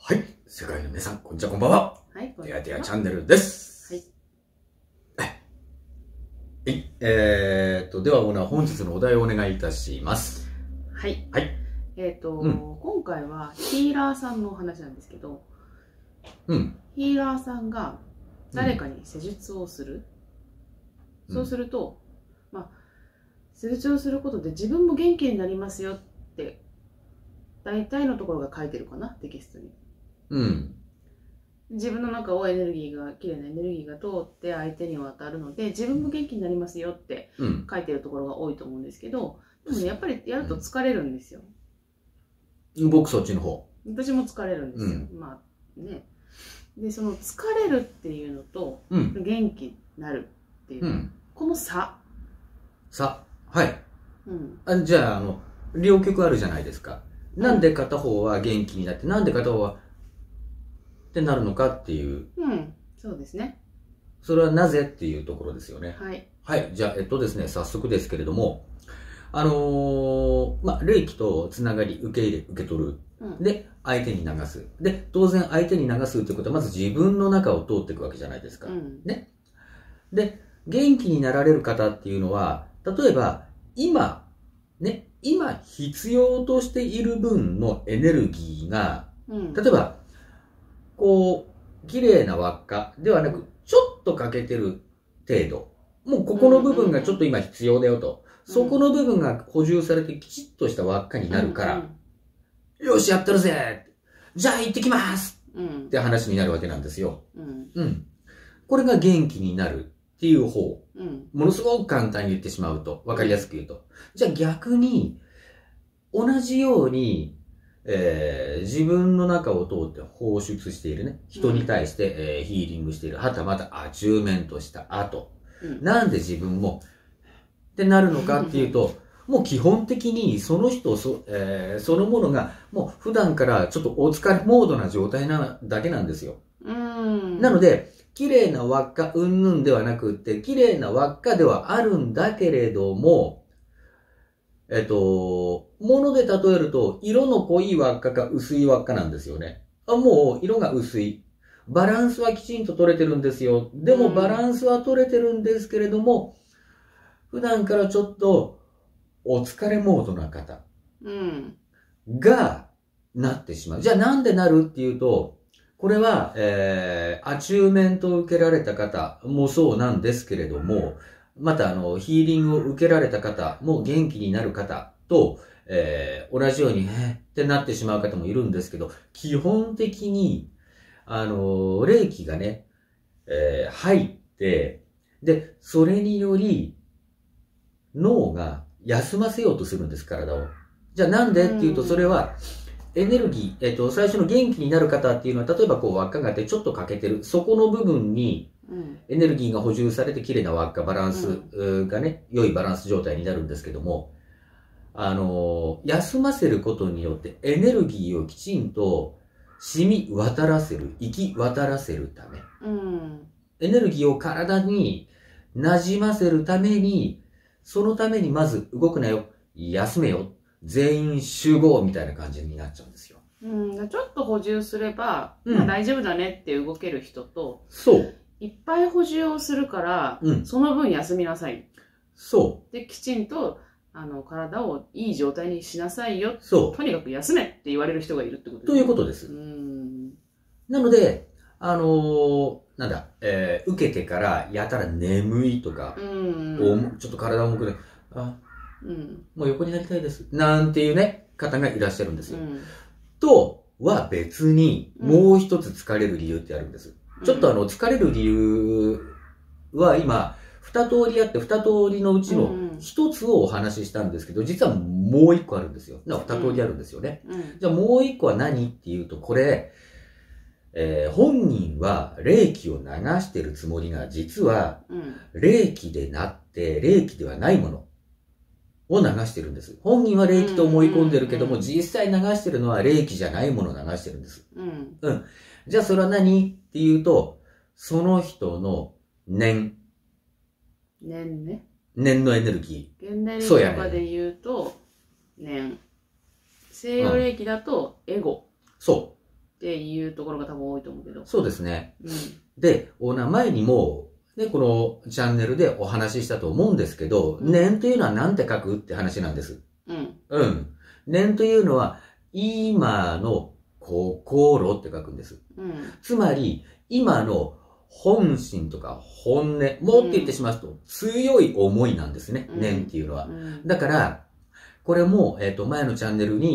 はい。世界の皆さん、こんにちは、こんばんは。 はい、 てやてやチャンネルです。 はい。 では、オーナー、本日のお題をお願いいたします。 はい。 はい。 今回はヒーラーさんのお話なんですけど、ヒーラーさんが誰かに施術をする。そうすると、施術をすることで自分も元気になりますよって、大体のところが書いてるかな、テキストに。自分の中を綺麗なエネルギーが通って相手に渡るので、自分も元気になりますよって書いてるところが多いと思うんですけど、でもね、やっぱりやると疲れるんですよ。 僕そっちの方。 私も疲れるんですよ。で、その疲れるっていうのと、元気になるっていう、この差。 はい。じゃあ、両極あるじゃないですか。なんで片方は元気になって、なんで片方はってなるのかっていう。 そうですね。 それはなぜっていうところですよね。 はい。 はい。じゃあ、ですね、早速ですけれども、霊気とつながり、受け入れ、受け取る。で、相手に流す。で、当然相手に流すってことは、まず自分の中を通っていくわけじゃないですか。ね。で、元気になられる方っていうのは、例えば、今必要としている分のエネルギーが、例えば、綺麗な輪っかではなく、ちょっと欠けてる程度。もうここの部分がちょっと今必要だよと。そこの部分が補充されてきちっとした輪っかになるから、よし、やってるぜじゃあ行ってきますって話になるわけなんですよ。これが元気になるっていう方。ものすごく簡単に言ってしまうと、わかりやすく言うと。じゃあ逆に、同じように、自分の中を通って放出しているね、人に対して、ヒーリングしている、はたまたアチューメントした後、なんで自分もってなるのかっていうと、もう基本的にその人そのものがもう普段からちょっとお疲れモードな状態なだけなんですよ。なので、綺麗な輪っかうんぬんではなくって、綺麗な輪っかではあるんだけれども、もので例えると、色の濃い輪っかか薄い輪っかなんですよね。もう色が薄い。バランスはきちんと取れてるんですよ。でもバランスは取れてるんですけれども、普段からちょっとお疲れモードな方がなってしまう。じゃあなんでなるっていうと、これは、アチューメントを受けられた方もそうなんですけれども、またヒーリングを受けられた方も元気になる方と、同じように、ってなってしまう方もいるんですけど、基本的に、霊気がね、入って、で、それにより、脳が休ませようとするんです、体を。じゃあなんでっていうと、それは、エネルギー、最初の元気になる方っていうのは、例えば輪っかがあってちょっと欠けてる、そこの部分に、エネルギーが補充されて綺麗な輪っか、バランスがね、良いバランス状態になるんですけども、休ませることによってエネルギーをきちんと染み渡らせる、行き渡らせるため、エネルギーを体に馴染ませるために、そのためにまず動くなよ、休めよ、全員集合みたいな感じになっちゃうんですよ。 ちょっと補充すれば、大丈夫だねって動ける人と、いっぱい補充をするから、その分休みなさい。で、きちんと、体をいい状態にしなさいよ。とにかく休めって言われる人がいるってことですね。 ということです。なので、受けてからやたら眠いとか、ちょっと体重くね、もう横になりたいです。なんていうね、方がいらっしゃるんですよ。とは別に、もう一つ疲れる理由ってあるんです。ちょっと疲れる理由は今、二通りあって、二通りのうちの一つをお話ししたんですけど、実はもう一個あるんですよ。二通りあるんですよね。じゃあもう一個は何っていうと、これ、本人は霊気を流してるつもりが、実は、霊気でなって、霊気ではないものを流してるんです。本人は霊気と思い込んでるけども、実際流してるのは霊気じゃないものを流してるんです。じゃあそれは何っていうと、その人の念ね。念のエネルギー。 現代霊気とかで言うと、念。西洋霊気だとエゴ。 そう。 っていうところが多分多いと思うけど。 そうですね。で、前にも、ね、このチャンネルでお話ししたと思うんですけど、念というのは何て書くって話なんです。念というのは、今の心って書くんです。つまり、今の本心とか本音、もって言ってしまうと強い思いなんですね、念っていうのは。だから、これも、前のチャンネル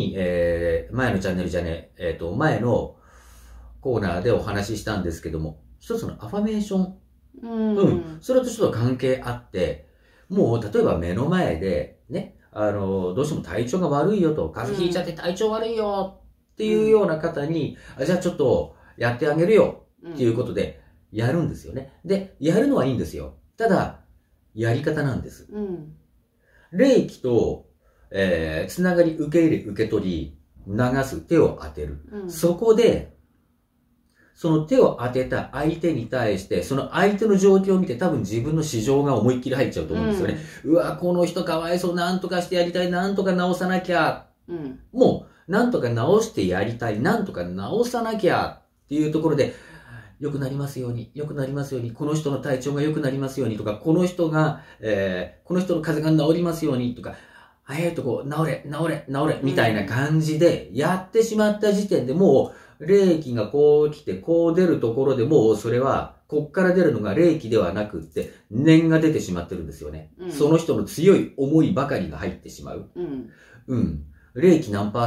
コーナーでお話ししたんですけども、一つのアファメーション。それとちょっと関係あって、もう、例えば目の前で、ね、どうしても体調が悪いよと、風邪ひいちゃって体調悪いよっていうような方に、じゃあちょっとやってあげるよっていうことで、やるんですよね。で、やるのはいいんですよ。ただ、やり方なんです。霊気と、つながり、受け入れ、受け取り、流す、手を当てる。そこで、その手を当てた相手に対して、その相手の状況を見て多分自分の市場が思いっきり入っちゃうと思うんですよね。うわ、この人かわいそう、なんとかしてやりたい、なんとか直さなきゃ。もう、なんとか直してやりたい、なんとか直さなきゃっていうところで、良くなりますように、良くなりますように、この人の体調が良くなりますようにとか、この人の風邪が治りますようにとか、こう、治れ、みたいな感じでやってしまった時点でもう、霊気がこう来て、こう出るところでもう、それは、こっから出るのが霊気ではなくって、念が出てしまってるんですよね。その人の強い思いばかりが入ってしまう。霊気何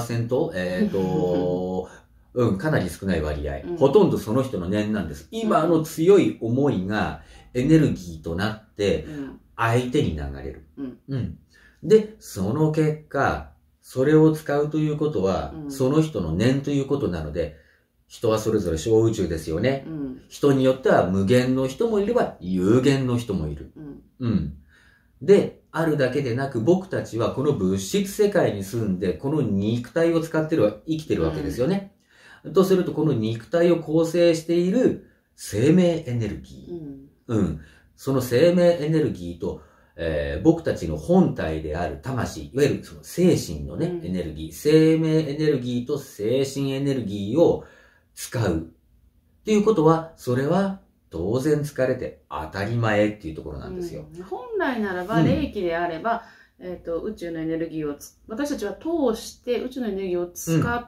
%かなり少ない割合。ほとんどその人の念なんです。今の強い思いがエネルギーとなって、相手に流れる。で、その結果、それを使うということは、その人の念ということなので、人はそれぞれ小宇宙ですよね。人によっては無限の人もいれば有限の人もいる。で、あるだけでなく僕たちはこの物質世界に住んで、この肉体を使って生きてるわけですよね。とすると、この肉体を構成している生命エネルギー。その生命エネルギーと、僕たちの本体である魂、いわゆるその精神のね、エネルギー、生命エネルギーと精神エネルギーを使う。っていうことは、それは当然疲れて当たり前っていうところなんですよ。 本来ならば、霊気であれば、宇宙のエネルギーを私たちは通して宇宙のエネルギーを使って、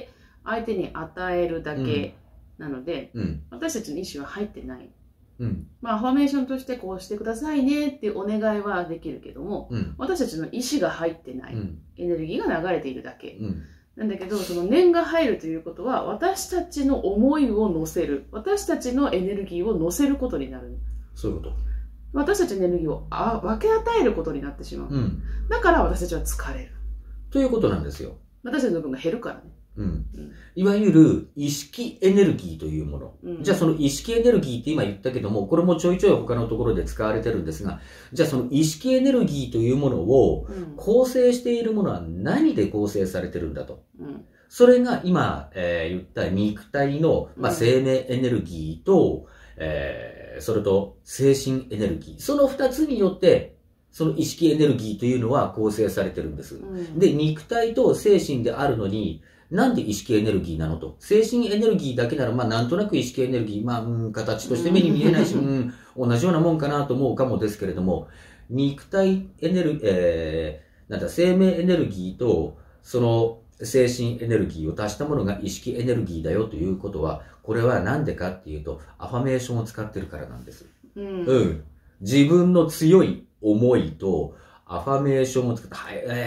相手に与えるだけなので、私たちの意思は入ってない。アファメーションとしてこうしてくださいねっていうお願いはできるけども、私たちの意思が入ってない。エネルギーが流れているだけ。なんだけど、その念が入るということは、私たちの思いを乗せる。私たちのエネルギーを乗せることになる。 そういうこと。 私たちのエネルギーを分け与えることになってしまう。だから私たちは疲れる。 ということなんですよ。 私たちの分が減るからね。 いわゆる意識エネルギーというもの。じゃあその意識エネルギーって今言ったけども、これもちょいちょい他のところで使われてるんですが、じゃあその意識エネルギーというものを構成しているものは何で構成されてるんだと。それが今、言った肉体の、生命エネルギーと、それと精神エネルギー。その二つによって、その意識エネルギーというのは構成されてるんです。で、肉体と精神であるのに、なんで意識エネルギーなのと。精神エネルギーだけなら、なんとなく意識エネルギー、形として目に見えないし、同じようなもんかなと思うかもですけれども、肉体エネルギー、生命エネルギーと、その精神エネルギーを足したものが意識エネルギーだよということは、これはなんでかっていうと、アファメーションを使ってるからなんです。自分の強い思いと、アファメーションを使って、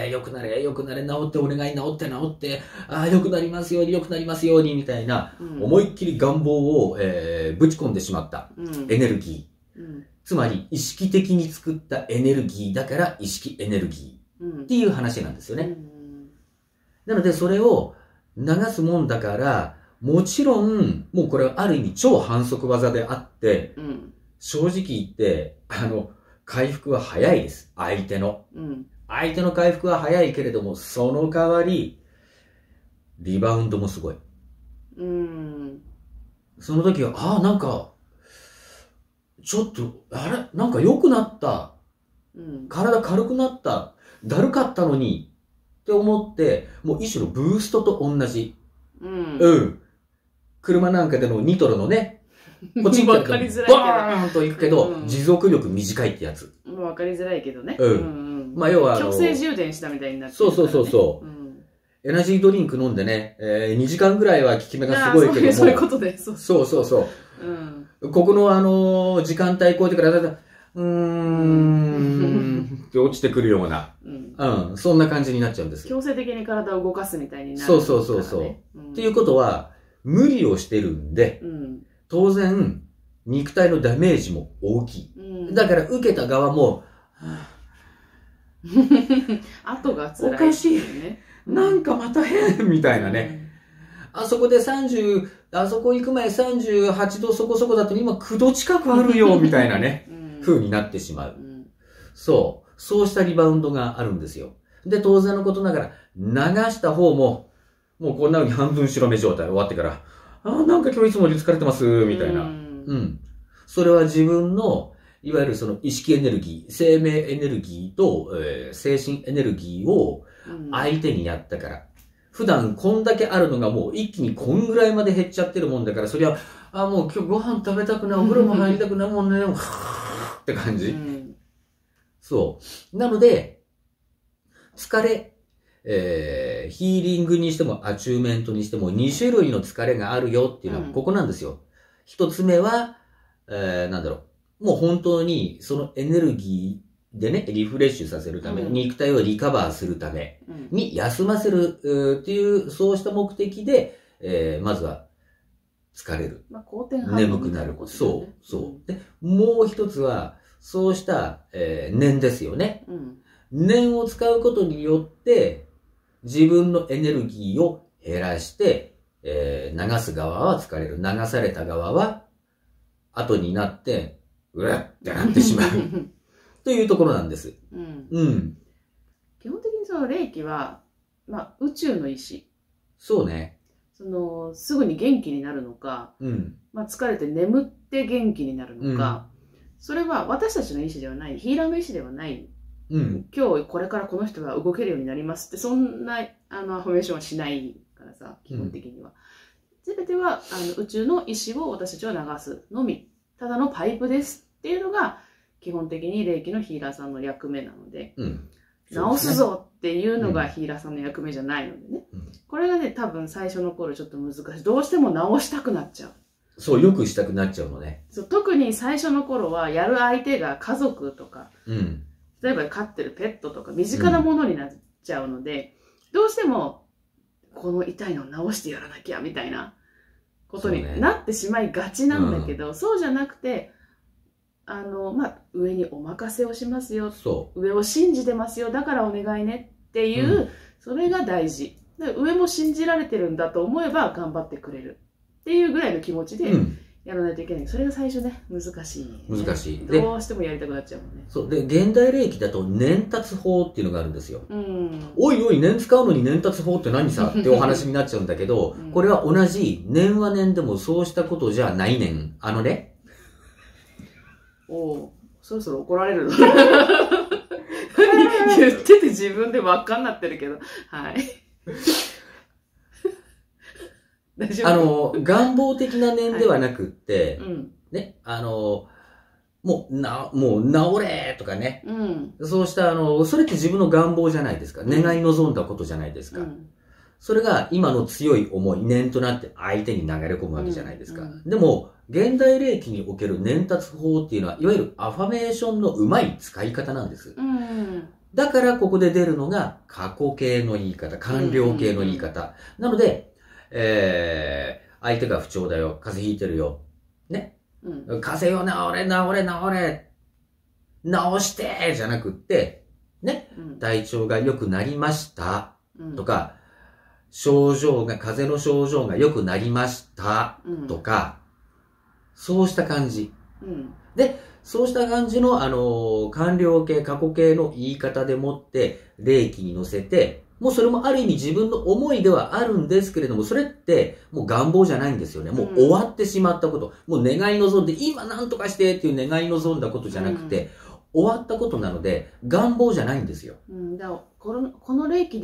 良くなれ、治ってお願い、治って、良くなりますように、みたいな、思いっきり願望を、ぶち込んでしまったエネルギー。つまり、意識的に作ったエネルギーだから意識エネルギーっていう話なんですよね。なので、それを流すもんだから、もちろん、もうこれはある意味超反則技であって、正直言って、回復は早いです。相手の回復は早いけれども、その代わり、リバウンドもすごい。その時は、なんか、ちょっと、なんか良くなった。体軽くなった。だるかったのに。って思って、もう一種のブーストと同じ。 車なんかでのニトロのね、 こっちにバーンと行くけど、持続力短いってやつ。 わかりづらいけどね。 まあ要は強制充電したみたいになってる、そう。エナジードリンク飲んでね、2時間ぐらいは効き目がすごいけども。 そういうことで。そう。 ここの時間帯超えてからって落ちてくるような、そんな感じになっちゃうんです。 強制的に体を動かすみたいになる、 そう。っていうことは、無理をしてるんで、当然、肉体のダメージも大きい。だから、受けた側も、 後が辛い、 おかしい。なんかまた変みたいなね。あそこであそこ行く前38度そこそこだと今9度近くあるよ、みたいなね、風になってしまう。そうしたリバウンドがあるんですよ。で、当然のことながら、流した方も、もうこんな風に半分白目状態終わってから、なんか今日いつもより疲れてます、みたいな。それは自分の、いわゆるその意識エネルギー、生命エネルギーと、精神エネルギーを相手にやったから。普段こんだけあるのがもう一気にこんぐらいまで減っちゃってるもんだから、そりゃ、もう今日ご飯食べたくない、お風呂も入りたくないもんね、って感じ。そう。なので、疲れ、ヒーリングにしてもアチューメントにしても2種類の疲れがあるよっていうのはここなんですよ。一つ目は、もう本当にそのエネルギーでね、リフレッシュさせるため、肉体をリカバーするために休ませるっていう、そうした目的で、まずは疲れる。眠くなる。そう。で、もう一つは、そうした、念ですよね。念を使うことによって、自分のエネルギーを減らして、流す側は疲れる。流された側は、後になって、うわってなってしまう。というところなんです。 基本的にその霊気は、宇宙の意志。 そうね。 すぐに元気になるのか、疲れて眠って元気になるのか、それは私たちの意思ではない、ヒーラーの意思ではない。今日これからこの人が動けるようになりますって、そんなアフォメーションはしないからさ、基本的には。全ては宇宙の意思を私たちは流すのみ。ただのパイプですっていうのが、基本的に霊気のヒーラーさんの役目なので、治すぞっていうのがヒーラーさんの役目じゃないのでね。これがね、多分最初の頃ちょっと難しい。どうしても治したくなっちゃう。 そう、よくしたくなっちゃうのね。 そう、特に最初の頃は、やる相手が家族とか、例えば飼ってるペットとか、身近なものになっちゃうので、どうしても、この痛いのを治してやらなきゃ、みたいなことになってしまいがちなんだけど、そうじゃなくて、上にお任せをしますよ。上を信じてますよ。だからお願いねっていう、それが大事。上も信じられてるんだと思えば頑張ってくれる。っていうぐらいの気持ちでやらないといけない。それが最初ね、難しい。 難しい。 どうしてもやりたくなっちゃうもんね。 そう。で、現代霊気だと念達法っていうのがあるんですよ。おいおい、念使うのに念達法って何さってお話になっちゃうんだけど、これは同じ、念は念でもそうしたことじゃないねん。 そろそろ怒られるの言ってて自分で真っ赤になってるけど。はい。 願望的な念ではなくって、ね、もう治れとかね、そうしたそれって自分の願望じゃないですか。願い望んだことじゃないですか。それが今の強い思い、念となって相手に流れ込むわけじゃないですか。でも、現代霊気における念達法っていうのは、いわゆるアファメーションのうまい使い方なんです。だからここで出るのが過去形の言い方、完了形の言い方。なので、相手が不調だよ、風邪ひいてるよ、ね。風邪を治してじゃなくって、ね。体調が良くなりました、とか、風邪の症状が良くなりました、とか、そうした感じ。で、そうした感じの、完了形、過去形の言い方でもって、霊気に乗せて、もうそれもある意味自分の思いではあるんですけれども、それってもう願望じゃないんですよね。もう終わってしまったこと。もう願い望んで、今何とかしてっていう願い望んだことじゃなくて、終わったことなので、願望じゃないんですよ。 だからこの霊気で、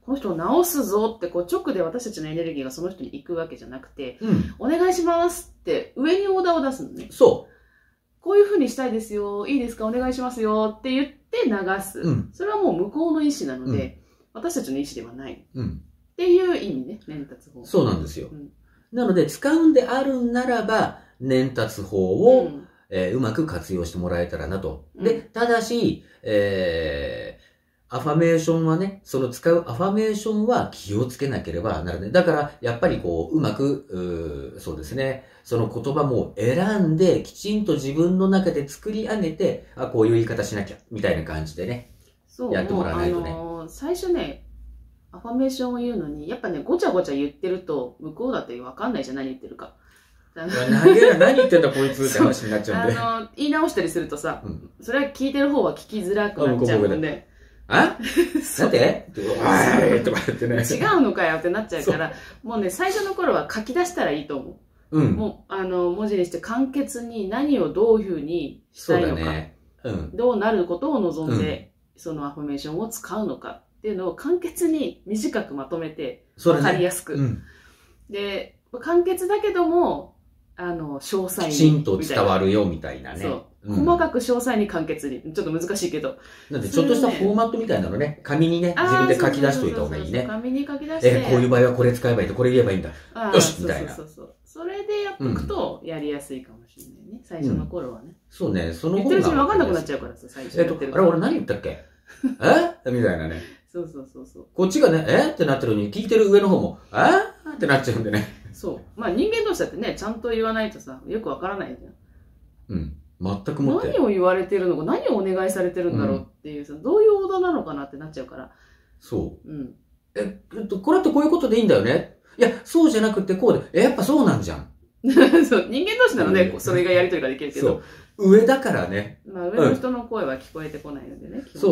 この人を治すぞってこう直で私たちのエネルギーがその人に行くわけじゃなくて、お願いしますって上にオーダーを出すのね。 そう。 こういう風にしたいですよ、いいですか、お願いしますよって言って流す。それはもう向こうの意思なので、私たちの意思ではない。っていう意味ね、伝達法。 そうなんですよ。なので、使うんであるならば、伝達法を、うまく活用してもらえたらなと。で、ただし、アファメーションはね、その使うアファメーションは気をつけなければならない。だから、やっぱりこう、うまく、そうですね、その言葉も選んで、きちんと自分の中で作り上げて、あ、こういう言い方しなきゃ、みたいな感じでね、やってもらわないとね。 最初ね、アファメーションを言うのに、やっぱね、ごちゃごちゃ言ってると、向こうだって分かんないじゃん、何言ってるか。 何言ってんだこいつって話になっちゃうんで。 言い直したりするとさ、それは聞いてる方は聞きづらくなっちゃうので。 あなんではいとか言ってね。 違うのかよってなっちゃうから、もうね、最初の頃は書き出したらいいと思う。もう、文字にして簡潔に何をどういうふうにしたいのか。どうなることを望んで、そのアファメーションを使うのかっていうのを簡潔に短くまとめて、わかりやすく。で、簡潔だけども、詳細に。 きちんと伝わるよみたいなね。 細かく詳細に簡潔に。ちょっと難しいけど。 なんで、ちょっとしたフォーマットみたいなのね、紙にね、自分で書き出しといた方がいいね。 紙に書き出して。 こういう場合はこれ使えばいいんだ、これ言えばいいんだ。よしみたいな。 それでやっとくと、やりやすいかもしれないね。最初の頃はね。 そうね、その方が。言ってるうちに分かんなくなっちゃうからさ、最初。 あれ、俺何言ったっけみたいなね。 そう。 こっちがね、ってなってるのに、聞いてる上の方も、ってなっちゃうんでね。 そう。まあ人間同士だってね、ちゃんと言わないとさ、よくわからないじゃん。 全くもって。 何を言われてるのか、何をお願いされてるんだろうっていうさ、どういうオーダーなのかなってなっちゃうから。 そう。これってこういうことでいいんだよね。いや、そうじゃなくてこうで、やっぱそうなんじゃん。 そう、人間同士なので、それがやりとりができるけど。 そう。上だからね。 まあ上の人の声は聞こえてこないのでね。 そう。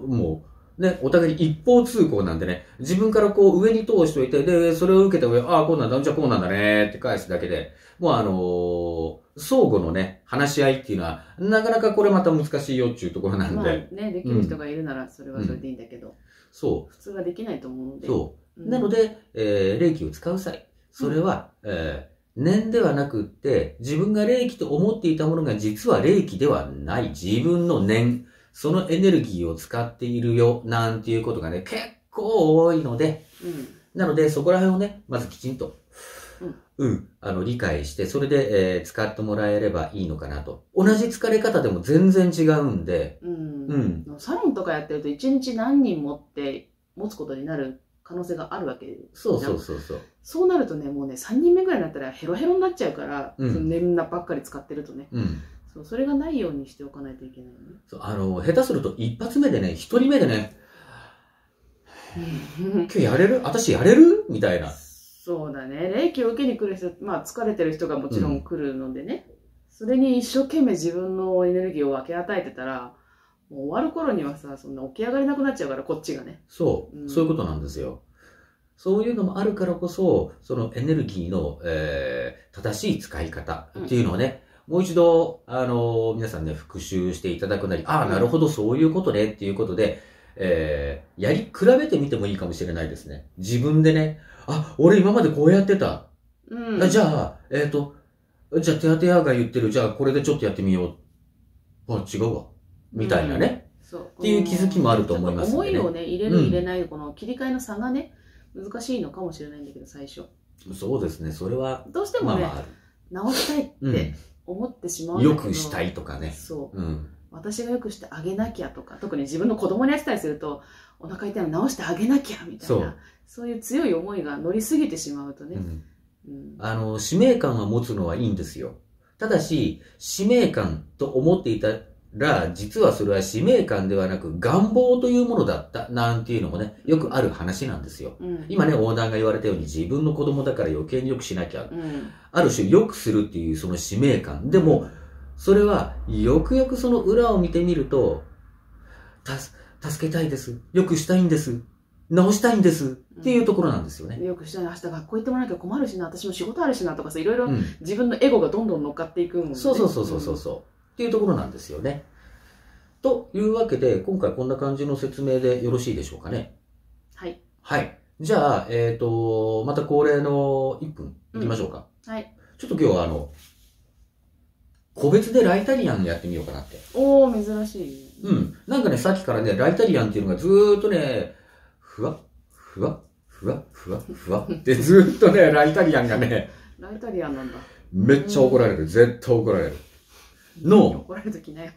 もう。ね、お互い一方通行なんでね、自分からこう上に通しといて、で、それを受けて上、こうなんだ、じゃあこうなんだねって返すだけで、もう相互のね、話し合いっていうのは、なかなかこれまた難しいよっていうところなんで。まあね、できる人がいるならそれはそれでいいんだけど、 そう。 普通はできないと思うので。 そう。なので、霊気を使う際、それは、念ではなくって、自分が霊気と思っていたものが実は霊気ではない、自分の念、そのエネルギーを使っているよ、なんていうことがね、結構多いので、なので、そこら辺をね、まずきちんと、理解して、それで、使ってもらえればいいのかなと。同じ疲れ方でも全然違うんで、 サロンとかやってると、一日何人持つことになる可能性があるわけで。 そう。 そうなるとね、もうね、3人目ぐらいになったらヘロヘロになっちゃうから、その念ばっかり使ってるとね。それがないようにしておかないといけないね。 下手すると一発目でね、一人目でね、今日やれる？私やれる？みたいな。 そうだね。霊気を受けに来る人、まあ疲れてる人がもちろん来るのでね。それに一生懸命自分のエネルギーを分け与えてたら、もう終わる頃にはさ、そんな起き上がれなくなっちゃうから、こっちがね。 そう。そういうことなんですよ。そういうのもあるからこそ、そのエネルギーの、正しい使い方っていうのをね、もう一度、皆さんね、復習していただくなり、なるほど、そういうことね、っていうことで、やり比べてみてもいいかもしれないですね。自分でね、俺今までこうやってた。じゃあ、じゃあ、テアテアが言ってる、じゃあ、これでちょっとやってみよう。違うわ。みたいなね。っていう気づきもあると思いますね。 思いをね、入れる入れない、この切り替えの差がね、難しいのかもしれないんだけど、最初。 そうですね、それは。 どうしてもね、直したいって思ってしまうんだけど。 よくしたいとかね。 そう。私がよくしてあげなきゃとか、特に自分の子供にやってたりすると、お腹痛いの直してあげなきゃみたいな、そういう強い思いが乗りすぎてしまうとね。 使命感は持つのはいいんですよ。ただし、使命感と思っていたら、実はそれは使命感ではなく願望というものだったなんていうのもね、よくある話なんですよ。今ね、オーナーが言われたように自分の子供だから余計に良くしなきゃ。ある種良くするっていうその使命感。でも、それはよくよくその裏を見てみると、助けたいです。良くしたいんです。直したいんですっていうところなんですよね。 よくしたい。明日学校行ってもらわなきゃ困るしな、私も仕事あるしなとかさ、いろいろ自分のエゴがどんどん乗っかっていくもんね。 そう。っていうところなんですよね。というわけで、今回こんな感じの説明でよろしいでしょうかね。 はい。 はい。じゃあ、また恒例の1分いきましょうか。 はい。 ちょっと今日は個別でライタリアンやってみようかなって。 おー、珍しい。 うん。なんかね、さっきからね、ライタリアンっていうのがずーっとね、ふわ、ふわ、ふわ、ふわ、ふわってずーっとね、ライタリアンがね、 ライタリアンなんだ。 めっちゃ怒られる。絶対怒られる。 怒られるときないよ。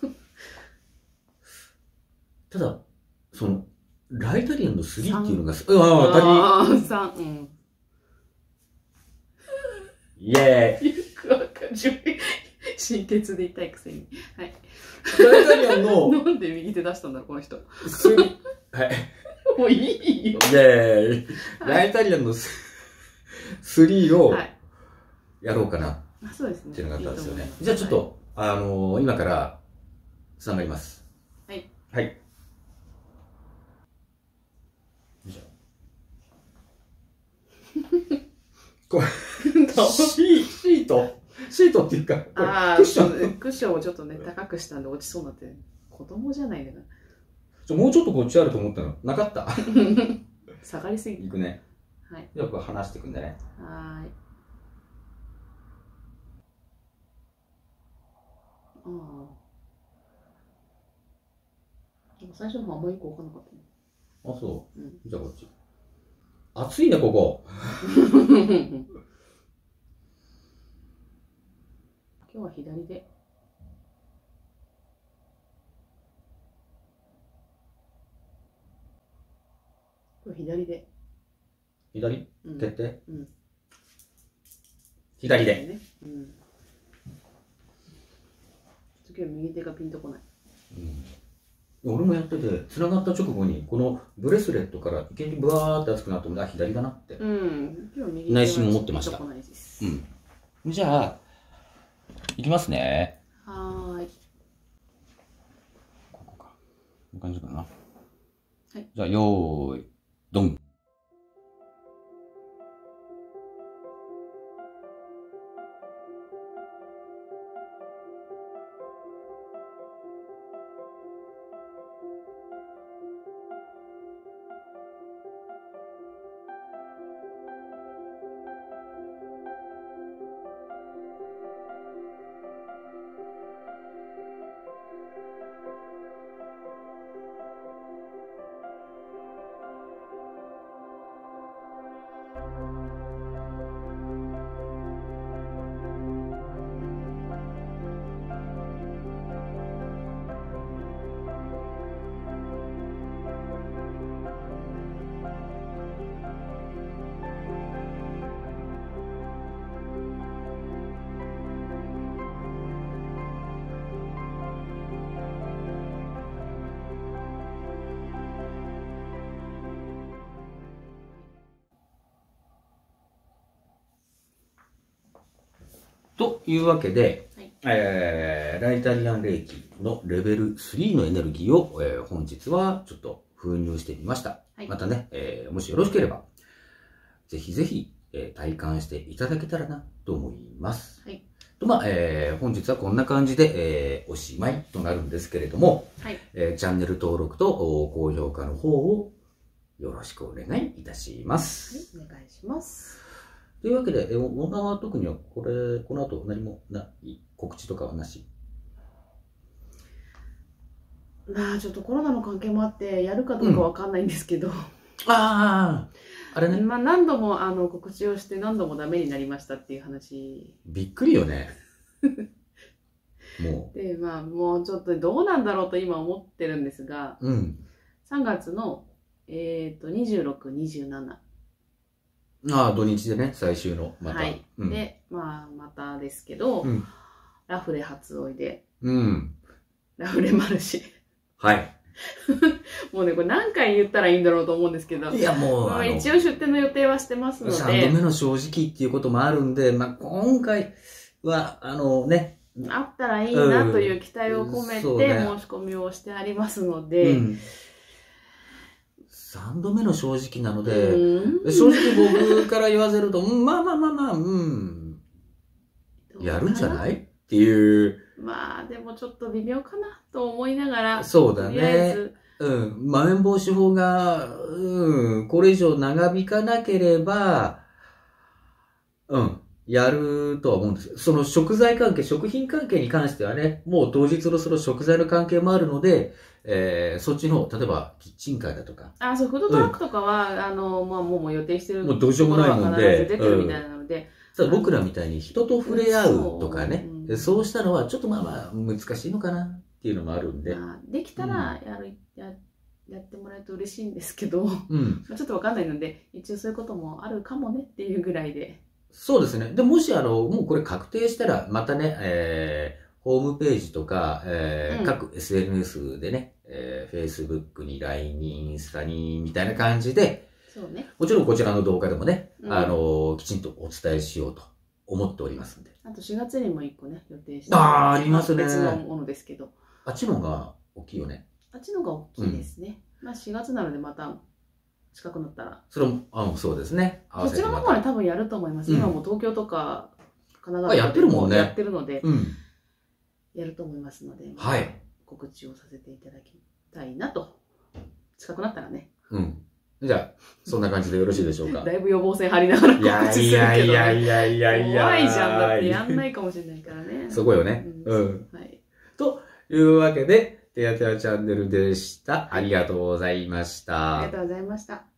ただ、ライタリアンの3っていうのが、 3、うん。 イェーイ。 よくわかる。心血で痛いくせに。はい。 ライタリアンの、 なんで右手出したんだろう、この人。 3。はい。 もういいよ。 イェーイ。ライタリアンの3をやろうかな。 そうですね。 っていうのがあったんですよね。じゃあちょっと、今から、つながります。 はい。 はい。これシートっていうか、 クッションをちょっとね、高くしたんで落ちそうになって、子供じゃないかな。 もうちょっとこっちあると思ったの。なかった下がりすぎいくね。 はい。 よく離していくんだね。 はい。ああ。最初の方あんまりよく分かんなかったね。 あ、そう。 うん、 じゃあこっち。暑いね、ここ。 今日は左で。今日左で。 左、 うん、 決定、 うん、 左で。 ね、うん。今日右手がピンとこない。 俺もやってて、繋がった直後に、このブレスレットからいきなりブワーって熱くなっても、あ、左だなって。 今日右手内心思ってました。じゃあ、いきますね。 はーい。 ここか。こういう感じかな。はい。 じゃあ、よーい、ドン。というわけで、はい、ライタリアン霊気のレベル3のエネルギーを、本日はちょっと封入してみました。はい、またね、もしよろしければ、ぜひぜひ、体感していただけたらなと思います。はい、と本日はこんな感じで、おしまいとなるんですけれども、はい、チャンネル登録と高評価の方をよろしくお願いいたします。 はい、お願いします。 というわけで、小川は特にはこの後何もない告知とかはなし？ ちょっとコロナの関係もあってやるかどうかわかんないんですけど、 あれね。 何度も告知をして何度もダメになりましたっていう話。 びっくりよね。もう。で、もうちょっとどうなんだろうと今思ってるんですが、3月の、26、27。 土日でね、最終の、 また。はい。で、またですけど、ラフレ初追いで、ラフレマルシェ。 はい。 もうね、これ何回言ったらいいんだろうと思うんですけど、 いやもう、 一応出店の予定はしてますので。 3度目の正直っていうこともあるんで、今回は、 あったらいいなという期待を込めて申し込みをしてありますので、 3度目の正直なので、正直僕から言わせると、やるんじゃないっていう。 でもちょっと微妙かなと思いながら、 そうだね。 とりあえずまん延防止法が、これ以上長引かなければ、やるとは思うんですよ。その食材関係、食品関係に関してはね、もう当日のその食材の関係もあるので、そっちの、例えば、キッチンカーだとか。 そう、フードトラックとかは、もう予定してる。 もうどうしようもないもんで。 出てるみたいなので。 僕らみたいに人と触れ合うとかね。そうしたのは、ちょっと難しいのかなっていうのもあるんで。 できたら、やってもらえると嬉しいんですけど、ちょっとわかんないので、一応そういうこともあるかもねっていうぐらいで。 そうですね。で、もしもうこれ確定したら、またね、ホームページとか、各 SNS でね、Facebook に LINE にインスタにみたいな感じで、 そうね。 もちろんこちらの動画でもね、きちんとお伝えしようと思っておりますんで。 あと4月にも1個ね、予定してありますね。 別のものですけど。 あっちの方が大きいよね。 あっちの方が大きいですね。4月なのでまた近くなったら。 それも、そうですね。 こちらの方は多分やると思います。今も東京とか神奈川やってるもんね。 やってるので、やると思いますので、告知をさせていただきたいなと。近くなったらね。 じゃあ、そんな感じでよろしいでしょうか。 だいぶ予防線張りながら告知するけど、ね。 いや。 怖いじゃん。だってやんないかもしれないからね。 そこよね。はい。というわけで、てやてやチャンネルでした。ありがとうございました。 ありがとうございました。